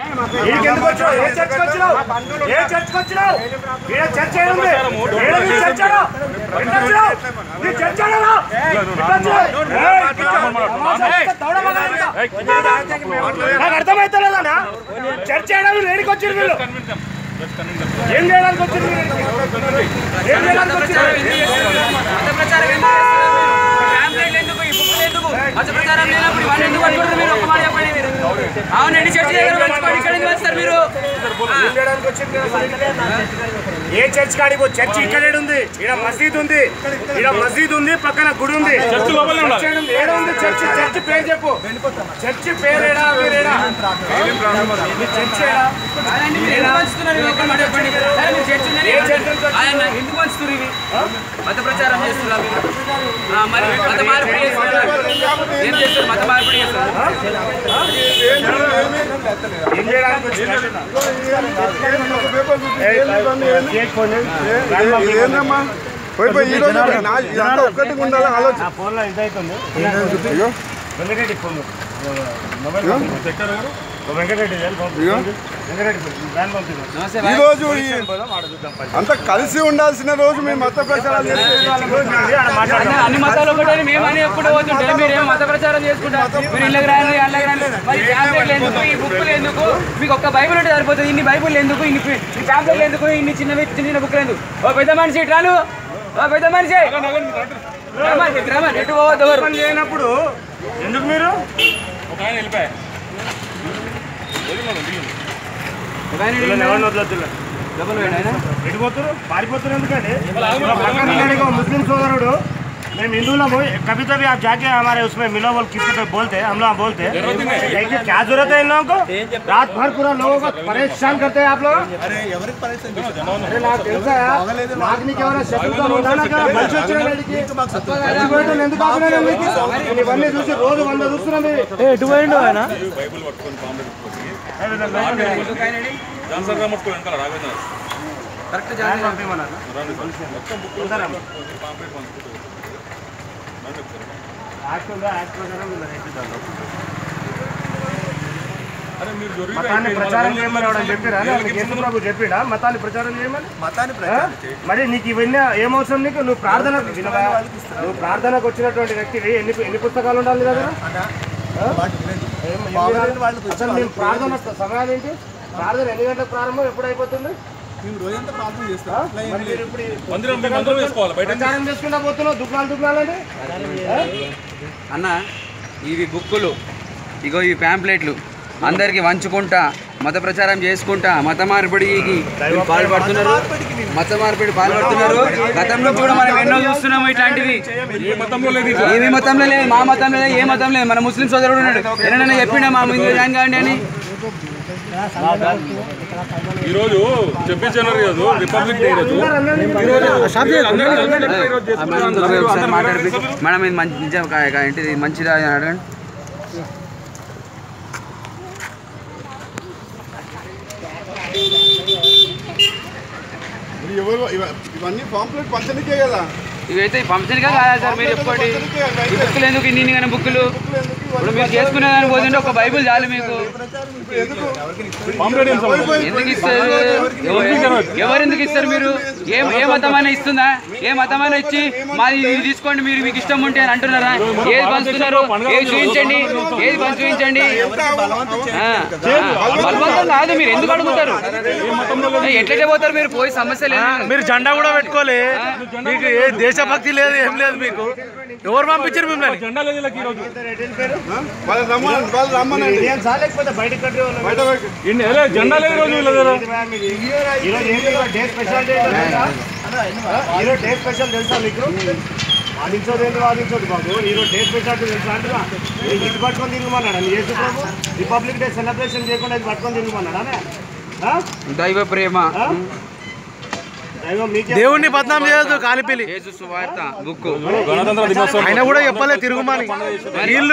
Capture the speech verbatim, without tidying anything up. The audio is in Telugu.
ఎందుకు వచ్చావు? ఏ చర్చకు వచ్చినావు? ఏ చర్చకు వచ్చినావు? ఈడ చర్చ ఏముంది? ఈడ నీ చర్చ నీ చర్చ నాకు అర్థమైతలేదన్నా. చర్చ చేయడానికి లేడికి వచ్చారు వీళ్ళు. ఏం చేయడానికి వచ్చారు? ఏం చేయడానికి వచ్చారు? ప్రచారం లేనప్పుడు ఇవన్నీ ఎందుకు అనుకుంటారు మీరు? ఒక మాట చెప్పండి మీరు. అవునండి, చర్చ ఇక్కడ ఎందుకు వస్తారు మీరు? ఏ చర్చ్ కాడికి చర్చ్ ఇక్కడ ఉంది, ఇక్కడ మసీద్ ఉంది, ఇక్కడ మసీద్ ఉంది, పక్కన గుడి ఉంది. ఏడా ఉంది చర్చ్? చర్చ్ పేరు చెప్పు. చర్చ్ పేరేడా? పేరేడా? చర్చ్ ఎందుకు పంచుతున్నారు? ఇవి మత ప్రచారం చేస్తున్నారు మీరు. మరి మత మార్పిడి ఏం చేస్తారు? మత మార్పిడి చేస్తారు. ఏం చేయడానికి ఒక్కటి ఉండాలి ఆలోచన. ఫోన్లో ఇదవుతుంది. వెంకటరెడ్డి ఫోన్ వెంకటరెడ్డి ఈరోజు అంత కలిసి ఉండాల్సిన రోజు మేము మత ప్రచారాలు అన్ని మతాలు ఒకటే మేమని ఎప్పుడు పోతుంటే మీరేమో మత ప్రచారం చేసుకుంటారు. మీరు ఇళ్ళకి రాని అల్లకి రాని మరి ప్యాంప్లెట్లు ఎందుకు? ఈ బుక్కులు ఎందుకు? మీకు ఒక్క బైబుల్ ఉంటే సరిపోతుంది. ఇన్ని బైబుల్ ఎందుకు? ఇన్ని ఈ ప్యాంప్లెట్లు ఎందుకు? ఇన్ని చిన్న చిన్న చిన్న బుక్కులు ఎందుకు? ఓ పెద్ద మనిషి ఇట్లాను, ఓ పెద్ద మనిషి ఎటు పోవద్దు. ఎవరు లేనప్పుడు ఎందుకు మీరు ఎడిపోతారు? పారిపోతారు ఎందుకండి? ముస్लिम సోదరుడు మేము हिंदू कभी कभी आप जाके हमारे उसमें मिलो बोल किसी को बोलते हैं, हम लोग बोलते हैं देखिए क्या जरूरत है इन लोगों को? रात भर पूरा लोगों को परेशान करते हैं आप लोग. अरे నాకు తెలుసా నాకు నీకు ఎవరైనా శత్రుత్వం ఉండాలగా మంచి వచ్చిన వాడికి చచ్చిపోయటం ఎందుకు ఆపలేదు? మీకు ఇవన్నీ చూసి రోజు వంద చూస్తున్నాం. ఎటు పోయిండు ఆయన? బైబిల్ పట్టుకొని మతాన్ని ప్రచారం చేయమని ఎవడని చెప్పిరా? ఎందుకు నాకు చెప్పిడా మతాన్ని ప్రచారం చేయమని? మరి నీకు ఇవన్నీ ఏమవసరం? నీకు నువ్వు ప్రార్థనకు నువ్వు ప్రార్థనకు వచ్చినటువంటి వ్యక్తివి ఎన్ని ఎన్ని పుస్తకాలు ఉండాలి దగ్గర? అసలు మేము ప్రార్థన సమయాలు ఏంటి? ప్రార్థన ఎన్ని గంటలకు ప్రారంభం, ఎప్పుడు అయిపోతుంది? ప్రచారం చేసుకుంటా పోతున్నావు దుకాణాలు దుకాణాలండి అన్న. ఇవి బుక్కులు, ఇగో ఈ ప్యాంప్లెట్లు అందరికి వంచుకుంటా మత ప్రచారం చేసుకుంటా మత మార్పిడికి పాల్పడుతున్నారు. మత మార్పిడి పాల్పడుతున్నారు. గతంలో కూడా మనం ఎన్నో చూస్తున్నాము ఇట్లాంటివి. ఏమి మతంలో లేదు, మా మతంలో లేదు, ఏ మతం లేదు. మన ముస్లిం సోదరుడు ఉన్నాడు, ఏమైనా చెప్పిండా మా ముందు జాయిన్ కాండి అని? ఈరోజు ఛబ్బీస్ జనవరి రోజు రిపబ్లిక్ డే రోజు మాట్లాడి మేడం ఇది మంచి ఏంటిది మంచిదా అడగండి. ఇవన్నీ పాంప్లెట్ పంచనికే కదా? ఇవైతే ఫంక్షన్గా కాదా సార్? మీరు చెప్పండి. ఈ బుక్కులు ఎందుకు ఇన్ని కానీ బుక్కులు? ఇప్పుడు మీరు చేసుకునేదాన్ని పోతుంటే ఒక బైబుల్ చాలు మీకు. ఎందుకు ఇస్తారు? ఎవరు ఎందుకు ఇస్తారు? మీరు ఏ ఏ మతమైనా ఇస్తుందా? ఏ మతమైనా ఇచ్చి మాది ఇది తీసుకోండి మీరు మీకు ఇష్టం ఉంటే అని అంటున్నారా? ఏది పంచుతున్నారు? ఏది చూపించండి, ఏది పంచి చూపించండి. బలవంతం కాదు. మీరు ఎందుకు అడుగుతారు? ఎట్లయితే పోతారు మీరు? పోయి సమస్య లేదు. మీరు జెండా కూడా పెట్టుకోలే, మీకు ఏ దేశభక్తి లేదు, ఏం లేదు. మీకు ఎవరు పంపించారు మిమ్మల్ని? జెండా లేదు ఈ రోజు. జెండా లేదు రోజు డే స్పెషల్ తెలుసా మీకు? వాదించోదు ఏంటి? వాదించోదు బాబు. ఈరోజు డే స్పెషాలిటీ తెలుసా అంటున్నా? ఇది పట్టుకొని తిరగమన్నాడా? యేసు ప్రభు రిపబ్లిక్ డే సెలబ్రేషన్ చేయకుండా ఇది పట్టుకొని తిరగమన్నాడా? దైవ ప్రేమ, దేవుణ్ణి బద్నాం చేయొద్దు. కాలిపిల్లి యేసు సువార్త బుక్ గణతంత్ర దినోత్సవం ఆయన కూడా చెప్పలే తిరుగుమని.